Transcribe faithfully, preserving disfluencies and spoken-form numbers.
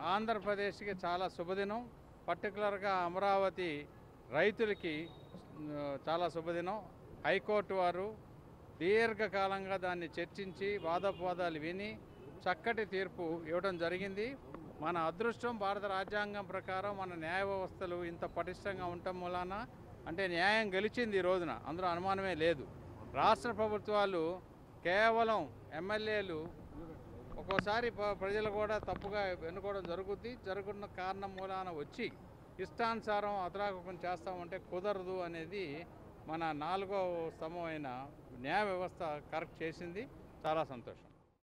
ఆంధ్రప్రదేశ్కి చాలా శుభదినం. పర్టికులర్గా అమరావతి రైతులకి చాలా శుభదినం. హైకోర్టు వారు దీర్ఘకాలంగా దాన్ని చర్చించి వాదోపవాదాలు విని చక్కటి తీర్పు ఇవ్వడం జరిగింది. మన అదృష్టం భారత రాజ్యాంగం ప్రకారం మన న్యాయ వ్యవస్థలు ఇంత పటిష్టంగా ఉండటం మూలాన అంటే న్యాయం గెలిచింది ఈ రోజున, అందులో అనుమానమే లేదు. రాష్ట్ర ప్రభుత్వాలు కేవలం ఎమ్మెల్యేలు ఒక్కోసారి ప్రజలు కూడా తప్పుగా ఎన్నుకోవడం జరుగుద్ది. జరుగుతున్న కారణం మూలాన వచ్చి ఇష్టానుసారం అతలాకుతం చేస్తామంటే కుదరదు అనేది మన నాలుగో స్తంభమైన న్యాయ వ్యవస్థ కరెక్ట్ చేసింది. చాలా సంతోషం.